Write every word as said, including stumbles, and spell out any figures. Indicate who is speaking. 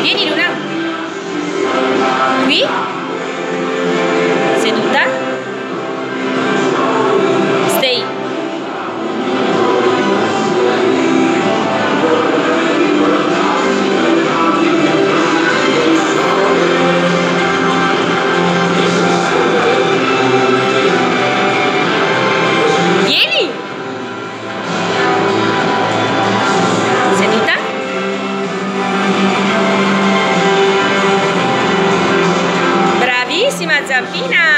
Speaker 1: Vieni Luna. Qui. Seduta. Stay. Vieni. Seduta. Bravissima Zampina!